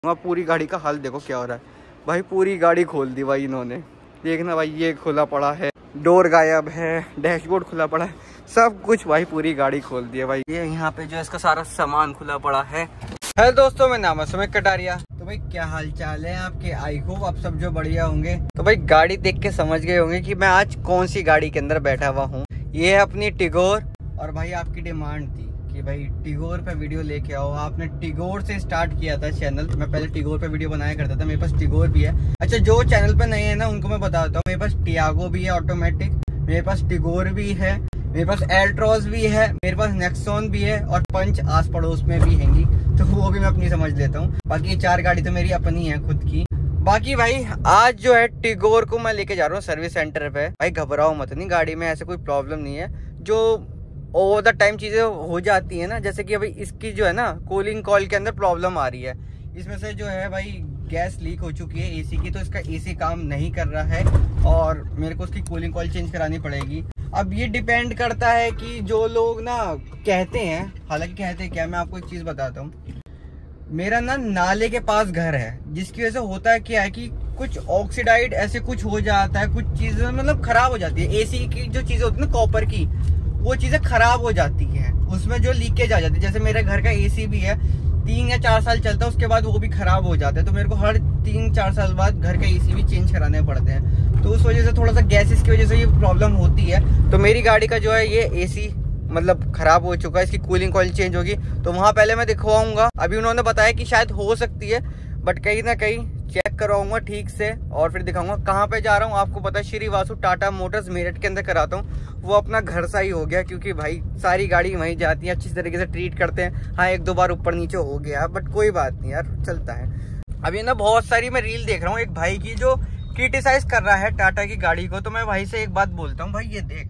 वहाँ पूरी गाड़ी का हाल देखो क्या हो रहा है भाई। पूरी गाड़ी खोल दी भाई इन्होंने। देखना भाई, ये खुला पड़ा है, डोर गायब है, डैशबोर्ड खुला पड़ा है, सब कुछ भाई पूरी गाड़ी खोल दी है भाई। ये यहाँ पे जो है इसका सारा सामान खुला पड़ा है। हेलो दोस्तों, मैं नाम है सुमित कटारिया। तो भाई क्या हाल चाल है आपके? आई होप आप सब जो बढ़िया होंगे। तो भाई गाड़ी देख के समझ गए होंगे कि मैं आज कौन सी गाड़ी के अंदर बैठा हुआ हूँ। ये है अपनी टिगोर। और भाई आपकी डिमांड थी कि भाई टिगोर पे वीडियो लेके आओ। आपने टिगोर से स्टार्ट किया था चैनल। मैं पहले टिगोर पे वीडियो बनाया करता था। मेरे पास टिगोर भी है। अच्छा, जो चैनल पे नहीं है ना उनको मैं बताता हूँ, मेरे पास टियागो भी है ऑटोमेटिक, मेरे पास टिगोर भी है, मेरे पास एल्ट्रोस भी है, मेरे पास नेक्सॉन भी है और पंच आस पड़ोस में भी हैंगी, तो वो भी मैं अपनी समझ लेता हूँ। बाकी ये 4 गाड़ी तो मेरी अपनी है खुद की। बाकी भाई आज जो है टिगोर को मैं लेके जा रहा हूँ सर्विस सेंटर पे। भाई घबराओ मत, नहीं गाड़ी में ऐसे कोई प्रॉब्लम नहीं है। जो ओवर द टाइम चीजें हो जाती है ना, जैसे कि अभी इसकी जो है ना कूलिंग कॉइल के अंदर प्रॉब्लम आ रही है। इसमें से जो है भाई गैस लीक हो चुकी है एसी की, तो इसका एसी काम नहीं कर रहा है और मेरे को उसकी कूलिंग कॉइल चेंज करानी पड़ेगी। अब ये डिपेंड करता है कि जो लोग ना कहते हैं, हालांकि कहते हैं क्या, मैं आपको एक चीज बताता हूँ। मेरा ना नाले के पास घर है, जिसकी वजह से होता है क्या है कि कुछ ऑक्सीडाइड ऐसे कुछ हो जाता है, कुछ चीजें मतलब खराब हो जाती है। एसी की जो चीजें होती है ना कॉपर की, वो चीजें खराब हो जाती हैं, उसमें जो लीकेज आ जाती है। जैसे मेरे घर का एसी भी है, 3 या 4 साल चलता है, उसके बाद वो भी खराब हो जाता है। तो मेरे को हर 3-4 साल बाद घर का एसी भी चेंज कराने पड़ते हैं। तो उस वजह से थोड़ा सा गैसेस की वजह से ये प्रॉब्लम होती है। तो मेरी गाड़ी का जो है ये एसी मतलब खराब हो चुका है, इसकी कूलिंग कॉइल चेंज होगी, तो वहाँ पहले मैं दिखवाऊंगा। अभी उन्होंने बताया कि शायद हो सकती है, बट कहीं ना कहीं चेक करवाऊंगा ठीक से और फिर दिखाऊंगा। कहाँ पे जा रहा हूँ आपको पता है, श्री वासु टाटा मोटर्स मेरठ के अंदर कराता हूँ। वो अपना घर सा ही हो गया, क्योंकि भाई सारी गाड़ी वहीं जाती है, अच्छी तरीके से ट्रीट करते हैं। हाँ 1-2 बार ऊपर नीचे हो गया, बट कोई बात नहीं यार, चलता है। अभी ना बहुत सारी मैं रील देख रहा हूँ एक भाई की जो क्रिटिसाइज कर रहा है टाटा की गाड़ी को। तो मैं भाई से एक बात बोलता हूँ, भाई ये देख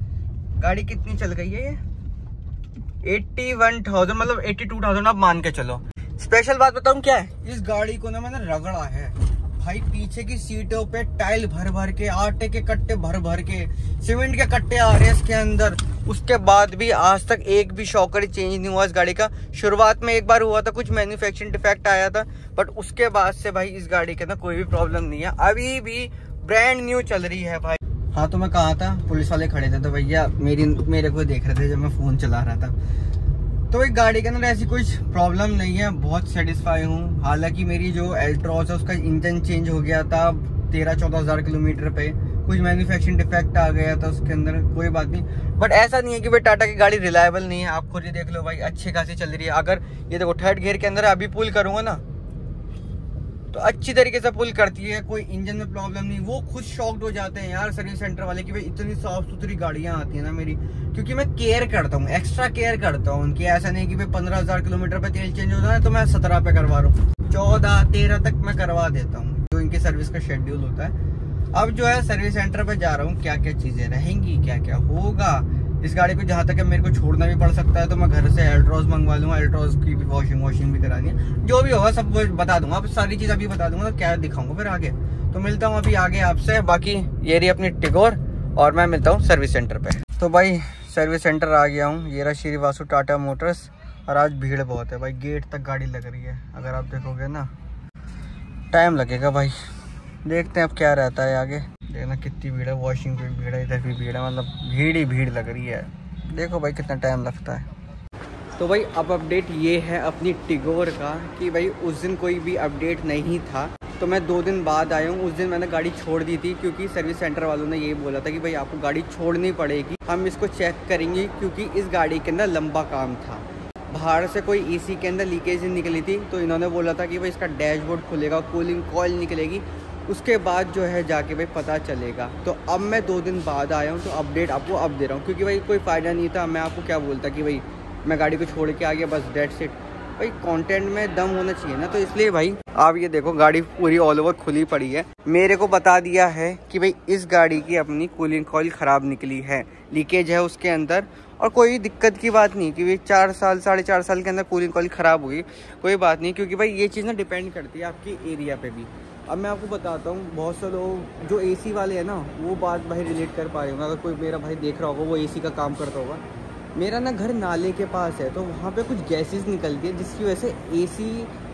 गाड़ी कितनी चल गई है, ये 81,000 मतलब 82,000 आप मान के चलो। स्पेशल बात बताऊं क्या है, इस गाड़ी को ना मैंने रगड़ा है भाई। पीछे की सीटों पे टाइल भर भर के, आटे के कट्टे भर भर के, सीमेंट के कट्टे आ रहे हैं इसके अंदर। उसके बाद भी आज तक एक भी शॉकर चेंज नहीं हुआ इस गाड़ी का। शुरुआत में एक बार हुआ था, कुछ मैन्युफैक्चरिंग डिफेक्ट आया था, बट उसके बाद से भाई इस गाड़ी के अंदर कोई भी प्रॉब्लम नहीं है, अभी भी ब्रांड न्यू चल रही है भाई। हाँ तो मैं कहा था, पुलिस वाले खड़े थे तो भैया मेरे को देख रहे थे जब मैं फोन चला रहा था। तो एक गाड़ी के अंदर ऐसी कुछ प्रॉब्लम नहीं है, बहुत सेटिस्फाई हूँ। हालांकि मेरी जो एल्ट्रोस है उसका इंजन चेंज हो गया था 13-14 हज़ार किलोमीटर पे, कुछ मैन्युफैक्चरिंग डिफेक्ट आ गया था उसके अंदर, कोई बात नहीं। बट ऐसा नहीं है कि भाई टाटा की गाड़ी रिलायबल नहीं है। आप खुद ही देख लो भाई, अच्छी खासी चल रही है। अगर ये देखो 3rd गियर के अंदर अभी पुल करूंगा ना तो अच्छी तरीके से पुल करती है, कोई इंजन में प्रॉब्लम नहीं। वो खुद शॉक्ड हो जाते हैं यार सर्विस सेंटर वाले कि भाई इतनी साफ सुथरी गाड़ियां आती है ना मेरी, क्योंकि मैं केयर करता हूँ, एक्स्ट्रा केयर करता हूँ उनकी। ऐसा नहीं कि भाई 15,000 किलोमीटर पे तेल चेंज होता है तो मैं 17 पे करवा रहा हूँ, 14-13 तक मैं करवा देता हूँ, जो इनकी सर्विस का शेड्यूल होता है। अब जो है सर्विस सेंटर पे जा रहा हूँ, क्या क्या चीजें रहेंगी, क्या क्या होगा इस गाड़ी को। जहाँ तक मेरे को छोड़ना भी पड़ सकता है तो मैं घर से एल्ट्रोस मंगवा लूंगा, एल्ट्रोस की भी वॉशिंग भी करानी है। जो भी होगा सब बता दूंगा, अब सारी चीज अभी बता दूंगा तो क्या दिखाऊंगा फिर आगे। तो मिलता हूँ अभी आगे आपसे। बाकी ये रही अपनी टिगोर और मैं मिलता हूँ सर्विस सेंटर पे। तो भाई सर्विस सेंटर आ गया हूँ, ये रहा श्री वासु टाटा मोटर्स। और आज भीड़ बहुत है भाई, गेट तक गाड़ी लग रही है। अगर आप देखोगे ना टाइम लगेगा भाई, देखते हैं अब क्या रहता है आगे। देखना कितनी भीड़ है, वॉशिंग पे भीड़ है, इधर भी भीड़ है, मतलब भीड़ ही भीड़ लग रही है। देखो भाई कितना टाइम लगता है। तो भाई अब अपडेट ये है अपनी टिगोर का कि भाई उस दिन कोई भी अपडेट नहीं था, तो मैं 2 दिन बाद आया हूँ। उस दिन मैंने गाड़ी छोड़ दी थी क्योंकि सर्विस सेंटर वालों ने ये बोला था कि भाई आपको गाड़ी छोड़नी पड़ेगी, हम इसको चेक करेंगे, क्योंकि इस गाड़ी के अंदर लंबा काम था। बाहर से कोई एसी के अंदर लीकेज निकली थी, तो इन्होंने बोला था कि भाई इसका डैशबोर्ड खुलेगा, कूलिंग कॉइल निकलेगी, उसके बाद जो है जाके भाई पता चलेगा। तो अब मैं 2 दिन बाद आया हूँ, तो अपडेट आपको अब दे रहा हूँ, क्योंकि भाई कोई फ़ायदा नहीं था। मैं आपको क्या बोलता कि भाई मैं गाड़ी को छोड़ के आ गया, बस डेट्स इट। भाई कंटेंट में दम होना चाहिए ना, तो इसलिए भाई आप ये देखो गाड़ी पूरी ऑल ओवर खुली पड़ी है। मेरे को बता दिया है कि भाई इस गाड़ी की अपनी कूलिंग कॉइल ख़राब निकली है, लीकेज है उसके अंदर, और कोई दिक्कत की बात नहीं कि भाई 4 साल 4.5 साल के अंदर कूलिंग कॉइल ख़राब होगी, कोई बात नहीं, क्योंकि भाई ये चीज़ ना डिपेंड करती है आपकी एरिया पे भी। अब मैं आपको बताता हूँ, बहुत से लोग जो एसी वाले हैं ना वो बात भाई रिलेट कर पा रहे होंगे। अगर कोई मेरा भाई देख रहा होगा वो एसी का काम करता होगा, मेरा ना घर नाले के पास है, तो वहाँ पे कुछ गैसेस निकलती है जिसकी वजह से एसी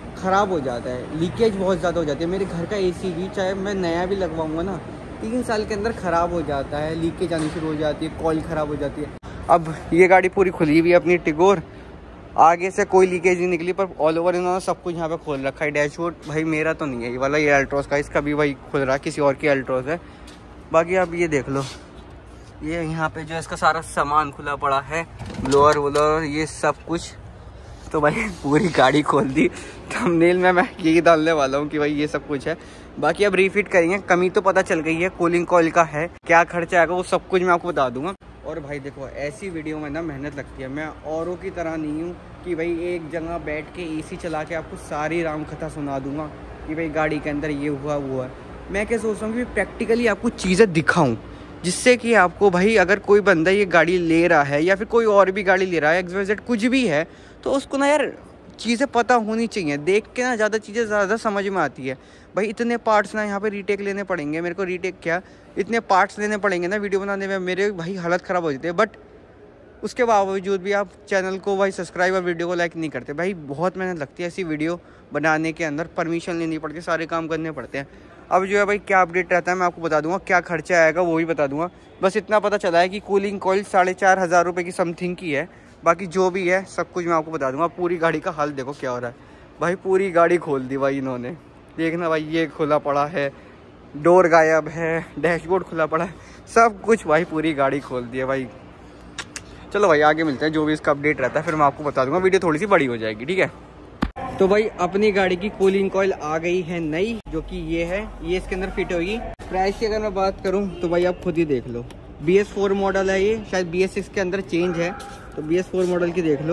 ख़राब हो जाता है, लीकेज बहुत ज़्यादा हो जाती है। मेरे घर का एसी भी, चाहे मैं नया भी लगवाऊंगा ना, 3 साल के अंदर ख़राब हो जाता है, लीकेज आनी शुरू हो जाती है, कॉइल ख़राब हो जाती है। अब ये गाड़ी पूरी खुली हुई है अपनी टिगोर, आगे से कोई लीकेज नहीं निकली, पर ऑल ओवर इन्होंने सब कुछ यहाँ पे खोल रखा है। डैशबोर्ड भाई मेरा तो नहीं है ये वाला, ये अल्ट्रोस का, इसका भी भाई खुल रहा है, किसी और की अल्ट्रोस है। बाकी आप ये देख लो, ये यहाँ पे जो इसका सारा सामान खुला पड़ा है, ब्लोअर वोलर ये सब कुछ। तो भाई पूरी गाड़ी खोल दी। थंबनेल में मैं यही डालने वाला हूँ कि भाई ये सब कुछ है। बाकी अब रीफिट करेंगे, कमी तो पता चल गई है, कूलिंग कॉइल का है, क्या खर्चा आएगा वो सब कुछ मैं आपको बता दूंगा। और भाई देखो, ऐसी वीडियो में ना मेहनत लगती है, मैं औरों की तरह नहीं हूँ कि भाई एक जगह बैठ के एसी चला के आपको सारी राम कथा सुना दूंगा कि भाई गाड़ी के अंदर ये हुआ वो है। मैं क्या सोचता हूँ कि प्रैक्टिकली आपको चीज़ें दिखाऊँ, जिससे कि आपको भाई अगर कोई बंदा ये गाड़ी ले रहा है या फिर कोई और भी गाड़ी ले रहा है, XYZ कुछ भी है, तो उसको ना यार चीज़ें पता होनी चाहिए। देख के ना ज़्यादा चीज़ें ज़्यादा समझ में आती है। भाई इतने पार्ट्स ना यहाँ पे रीटेक लेने पड़ेंगे मेरे को, रीटेक क्या, इतने पार्ट्स लेने पड़ेंगे ना वीडियो बनाने में, मेरे भाई हालत ख़राब हो जाती है। बट उसके बावजूद भी आप चैनल को भाई सब्सक्राइब और वीडियो को लाइक नहीं करते। भाई बहुत मेहनत लगती है ऐसी वीडियो बनाने के अंदर, परमिशन लेनी पड़ती है, सारे काम करने पड़ते हैं। अब जो है भाई क्या अपडेट रहता है मैं आपको बता दूंगा, क्या खर्चा आएगा वो भी बता दूंगा। बस इतना पता चला है कि कूलिंग कॉइल 4,500 रुपये की समथिंग की है। बाकी जो भी है सब कुछ मैं आपको बता दूंगा। पूरी गाड़ी का हाल देखो क्या हो रहा है भाई, पूरी गाड़ी खोल दी भाई इन्होंने। देखना भाई, ये खुला पड़ा है, डोर गायब है, डैशबोर्ड खुला पड़ा है, सब कुछ भाई पूरी गाड़ी खोल दी है भाई। चलो भाई आगे मिलते हैं, जो भी इसका अपडेट रहता है फिर मैं आपको बता दूंगा, वीडियो थोड़ी सी बड़ी हो जाएगी, ठीक है। तो भाई अपनी गाड़ी की कूलिंग कॉइल आ गई है नई, जो कि ये है, ये इसके अंदर फिट होगी। प्राइस की अगर मैं बात करूं तो भाई आप खुद ही देख लो, BS4 मॉडल है ये, शायद BS6 के अंदर चेंज है, तो BS4 मॉडल की देख लो।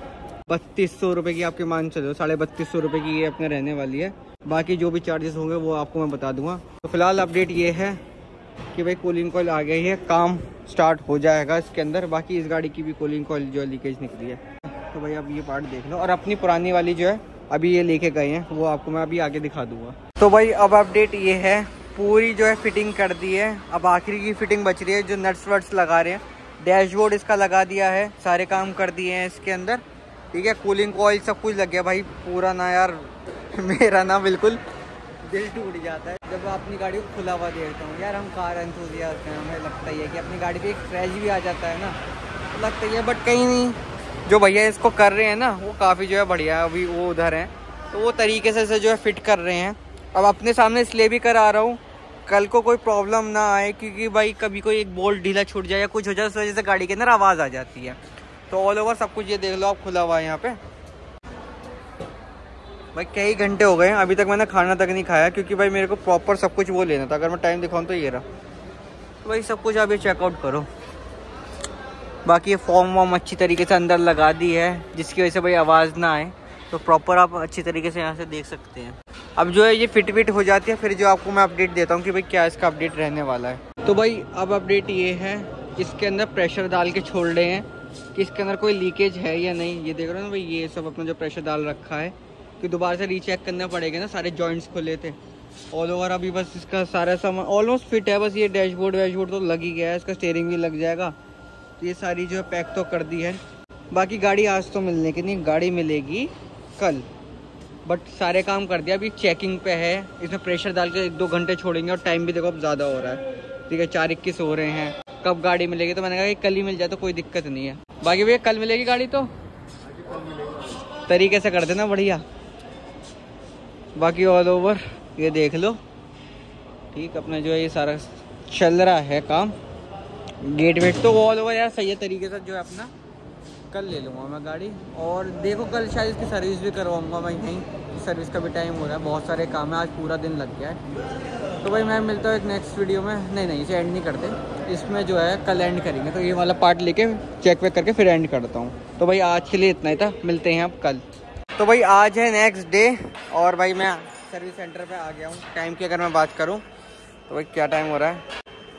3200 रुपये की आपके मान चलो, 3250 रुपये की ये अपने रहने वाली है। बाकी जो भी चार्जेस होंगे वो आपको मैं बता दूंगा। तो फिलहाल अपडेट ये है कि भाई कूलिंग कॉइल आ गई है, काम स्टार्ट हो जाएगा इसके अंदर। बाकी इस गाड़ी की भी कूलिंग कॉइल जो है लीकेज निकली है, तो भाई अब ये पार्ट देख लो। और अपनी पुरानी वाली जो है अभी ये लेके गए हैं, वो आपको मैं अभी आगे दिखा दूंगा। तो भाई अब अपडेट ये है, पूरी जो है फिटिंग कर दी है, अब आखिरी की फिटिंग बच रही है, जो नट्स वर्ट्स लगा रहे हैं। डैशबोर्ड इसका लगा दिया है, सारे काम कर दिए हैं इसके अंदर, ठीक है। कूलिंग कॉइल सब कुछ लग गया भाई। पूरा ना यार मेरा ना बिल्कुल दिल टूट जाता है जब अपनी गाड़ी को खुला हुआ देखता हूँ यार। हम कार एंथुसियास्ट हैं, हमें लगता ही है कि अपनी गाड़ी पे एक क्रैश भी आ जाता है ना, तो लगता ही है। बट कहीं नहीं, जो भैया इसको कर रहे हैं ना वो काफ़ी जो है बढ़िया है। अभी वो उधर हैं तो वो तरीके से जो है फिट कर रहे हैं। अब अपने सामने इसलिए भी करा रहा हूँ, कल को कोई प्रॉब्लम ना आए, क्योंकि भाई कभी कोई एक बोल्ट ढीला छूट जाए या कुछ हो जाए, उस वजह से गाड़ी के अंदर आवाज़ आ जाती है। तो ऑल ओवर सब कुछ ये देख लो आप, खुला हुआ है यहाँ पे। भाई कई घंटे हो गए हैं, अभी तक मैंने खाना तक नहीं खाया, क्योंकि भाई मेरे को प्रॉपर सब कुछ वो लेना था। अगर मैं टाइम दिखाऊँ तो ये रहा। तो भाई सब कुछ आप ये चेकआउट करो। बाकी ये फॉर्म वॉर्म अच्छी तरीके से अंदर लगा दी है, जिसकी वजह से भाई आवाज़ ना आए, तो प्रॉपर आप अच्छी तरीके से यहाँ से देख सकते हैं। अब जो है ये फिट हो जाती है, फिर जो आपको मैं अपडेट देता हूँ कि भाई क्या इसका अपडेट रहने वाला है। तो भाई अब अपडेट ये है, इसके अंदर प्रेशर डाल के छोड़ रहे हैं कि इसके अंदर कोई लीकेज है या नहीं। ये देख रहे हो ना भाई, ये सब अपना जो प्रेशर डाल रखा है, कि दोबारा से रीचेक करना पड़ेगा ना, सारे जॉइंट्स खुले थे ऑल ओवर। अभी बस इसका सारा सामान ऑलमोस्ट फिट है, बस ये डैशबोर्ड वैशबोर्ड तो लग ही गया है, इसका स्टीयरिंग भी लग जाएगा। तो ये सारी जो है पैक तो कर दी है। बाकी गाड़ी आज तो मिलने की नहीं, गाड़ी मिलेगी कल, बट सारे काम कर दिया। अभी चेकिंग पे है, इसमें प्रेशर डाल के 1-2 घंटे छोड़ेंगे। और टाइम भी देखो अब ज़्यादा हो रहा है, ठीक है, 4:21 हो रहे हैं। कब गाड़ी मिलेगी, तो मैंने कहा कि कल ही मिल जाए तो कोई दिक्कत नहीं है। बाकी भैया कल मिलेगी गाड़ी, तो तरीके से कर देना बढ़िया। बाकी ऑल ओवर ये देख लो, ठीक, अपना जो है ये सारा चल रहा है काम। गेट वेट तो ऑल ओवर यार सही है तरीके से, जो है अपना कल ले लूँगा मैं गाड़ी। और देखो कल शायद इसकी सर्विस भी करवाऊँगा मैं यहीं, सर्विस का भी टाइम हो रहा है, बहुत सारे काम है, आज पूरा दिन लग गया है। तो भाई मैं मिलता हूँ एक नेक्स्ट वीडियो में। नहीं इसे एंड नहीं करते, इसमें जो है कल एंड करेंगे। तो ये वाला पार्ट लेके चेक वेक करके फिर एंड करता हूँ। तो भाई आज के लिए इतना ही था, मिलते हैं अब कल। तो भाई आज है नेक्स्ट डे, और भाई मैं सर्विस सेंटर पे आ गया हूँ। टाइम की अगर मैं बात करूँ तो भाई क्या टाइम हो रहा है,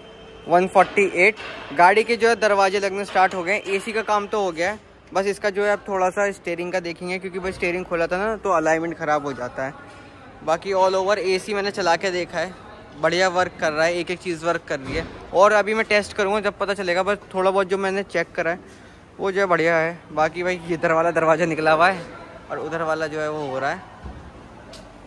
1:48। गाड़ी के जो है दरवाजे लगने स्टार्ट हो गए। एसी का काम तो हो गया है, बस इसका जो है अब थोड़ा सा स्टीयरिंग का देखेंगे, क्योंकि भाई स्टीयरिंग खोला था ना तो अलाइनमेंट ख़राब हो जाता है। बाकी ऑल ओवर एसी मैंने चला के देखा है, बढ़िया वर्क कर रहा है, एक एक चीज़ वर्क कर रही है। और अभी मैं टेस्ट करूँगा जब पता चलेगा, बस थोड़ा बहुत जो मैंने चेक करा है वो जो है बढ़िया है। बाकी भाई इधर वाला दरवाज़ा निकला हुआ है और उधर वाला जो है वो हो रहा है।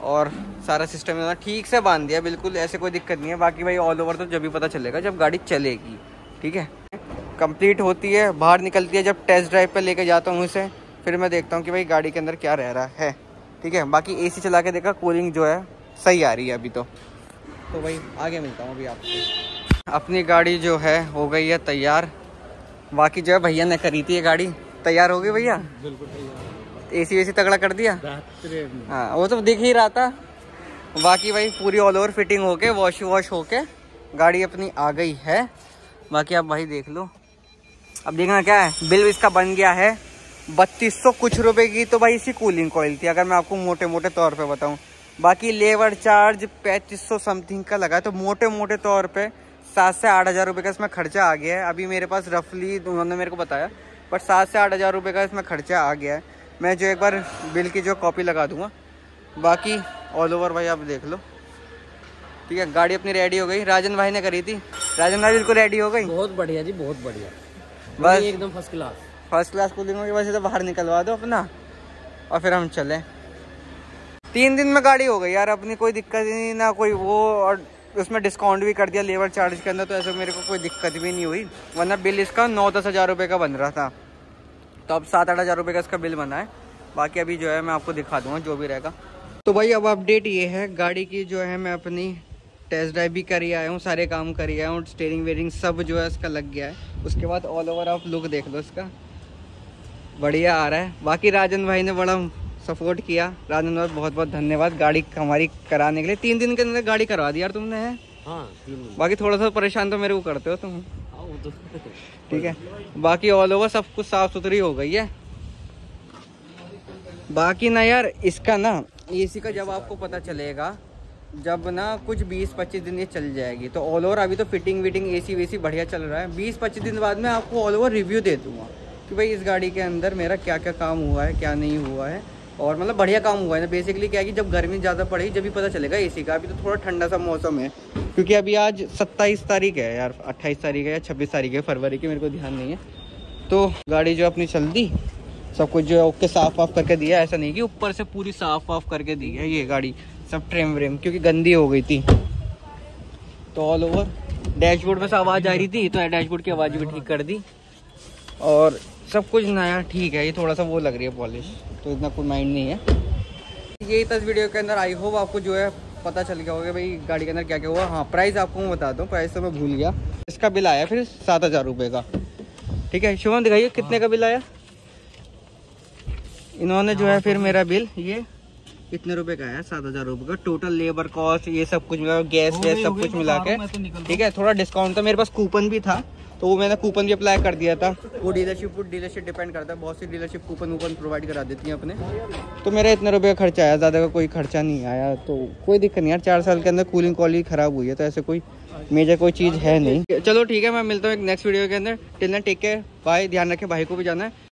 और सारा सिस्टम इन्होंने ठीक से बांध दिया, बिल्कुल ऐसे कोई दिक्कत नहीं है। बाकी भाई ऑल ओवर तो जब भी पता चलेगा जब गाड़ी चलेगी, ठीक है। कंप्लीट होती है, बाहर निकलती है, जब टेस्ट ड्राइव पे लेके जाता हूँ उसे, फिर मैं देखता हूँ कि भाई गाड़ी के अंदर क्या रह रहा है, ठीक है। बाकी एसी चला के देखा, कूलिंग जो है सही आ रही है अभी तो भाई आगे मिलता हूँ अभी आपको। अपनी गाड़ी जो है हो गई है तैयार। बाकी जो है भैया ने करी थी ये गाड़ी, तैयार हो गई भैया, बिल्कुल तैयार। एसी वेसी तगड़ा कर दिया, हाँ वो तो दिख ही रहा था। बाकी भाई पूरी ऑल ओवर फिटिंग होके वॉश होके गाड़ी अपनी आ गई है। बाकी आप भाई देख लो, अब देखना क्या है, बिल इसका बन गया है 3200 कुछ रुपए की, तो भाई इसी कूलिंग कॉइल थी अगर मैं आपको मोटे मोटे तौर पे बताऊं। बाकी लेबर चार्ज 3500 समथिंग का लगा है, तो मोटे मोटे तौर पे 7 से 8 हज़ार रुपये का इसमें खर्चा आ गया है। अभी मेरे पास रफली उन्होंने मेरे को बताया, बट 7 से 8 हज़ार रुपये का इसमें खर्चा आ गया है। मैं जो एक बार बिल की जो कॉपी लगा दूंगा। बाकी ऑल ओवर भाई आप देख लो, ठीक है। गाड़ी अपनी रेडी हो गई, राजन भाई ने करी थी। राजन भाई बिल्कुल रेडी हो गई, बहुत बढ़िया जी, बहुत बढ़िया, बस एकदम फर्स्ट क्लास कूलिंग की वजह से तो बाहर निकलवा दो अपना और फिर हम चले। 3 दिन में गाड़ी हो गई यार अपनी, कोई दिक्कत ही नहीं ना कोई वो, और उसमें डिस्काउंट भी कर दिया लेबर चार्ज के अंदर, तो ऐसे मेरे को कोई दिक्कत भी नहीं हुई। वरना बिल इसका 9-10 हज़ार रुपये का बन रहा था, तो अब 7-8 हज़ार रुपये का इसका बिल बना है। बाकी अभी जो है मैं आपको दिखा दूंगा जो भी रहेगा। तो भाई अब अपडेट ये है, गाड़ी की जो है मैं अपनी टेस्ट ड्राइव भी करी आया हूँ, सारे काम करी आया हूँ, स्टीयरिंग वेयरिंग सब जो है इसका लग गया है। उसके बाद ऑल ओवर आप लुक देख लो इसका, बढ़िया आ रहा है। बाकी राजन भाई ने बड़ा सपोर्ट किया, राजन भाई बहुत बहुत धन्यवाद गाड़ी हमारी कराने के लिए। 3 दिन के अंदर गाड़ी करवा दी यार तुमने है। हाँ, बाकी थोड़ा सा परेशान तो मेरे को करते हो तुम, ठीक है। बाकी ऑल ओवर सब कुछ साफ सुथरी हो गई है। बाकी ना यार इसका ना एसी का जब आपको पता चलेगा, जब ना कुछ 20-25 दिन ये चल जाएगी, तो ऑल ओवर अभी तो फिटिंग विटिंग एसी वेसी बढ़िया चल रहा है। 20-25 दिन बाद में आपको ऑल ओवर रिव्यू दे दूंगा कि भाई इस गाड़ी के अंदर मेरा क्या क्या काम हुआ है, क्या नहीं हुआ है, और मतलब बढ़िया काम हुआ है ना। बेसिकली क्या है कि जब गर्मी ज़्यादा पड़ेगी जब भी पता चलेगा एसी का। अभी तो थोड़ा ठंडा सा मौसम है, क्योंकि अभी आज 27 तारीख है यार, 28 तारीख है या 26 तारीख है फरवरी की, मेरे को ध्यान नहीं है। तो गाड़ी जो अपनी चल दी, सब कुछ जो है ओके साफ वाफ करके दिया, ऐसा नहीं कि ऊपर से पूरी साफ वाफ करके दी है ये गाड़ी, सब ट्रेम व्रेम क्योंकि गंदी हो गई थी। तो ऑल ओवर डैशबोर्ड में से आवाज़ आ रही थी, तो डैशबोर्ड की आवाज़ भी ठीक कर दी, और सब कुछ नया ठीक है। ये थोड़ा सा वो लग रही है पॉलिश, तो इतना कोई माइंड नहीं है। यही था इस वीडियो के अंदर। आई होप आपको जो है पता चल गया होगा भाई गाड़ी के अंदर क्या क्या हुआ। हाँ, प्राइस आपको मैं बता दूँ, प्राइस तो मैं भूल गया। इसका बिल आया फिर 7 हज़ार रुपये का, ठीक है। शुभम दिखाइए कितने का बिल आया। इन्होंने जो है फिर मेरा बिल ये कितने रुपए का है, 7 हज़ार रुपये का टोटल, लेबर कॉस्ट ये सब कुछ मिला, गैस वैस सब कुछ मिला के, ठीक है। थोड़ा डिस्काउंट था, मेरे पास कूपन भी था, तो वो मैंने कूपन भी अप्लाई कर दिया था। वो डीलरशिप डिपेंड करता है, बहुत सी डीलरशिप कूपन प्रोवाइड करा देती हैं अपने। तो मेरा इतने रुपये का खर्चा आया, ज़्यादा का कोई खर्चा नहीं आया, तो कोई दिक्कत नहीं यार। 4 साल के अंदर कूलिंग क्वालिटी खराब हुई है, तो ऐसे कोई मेजर कोई चीज़ है नहीं। चलो ठीक है, मैं मिलता हूँ एक नेक्स्ट वीडियो के अंदर। Till then take care, bye, ध्यान रखें, भाई को भी जाना है।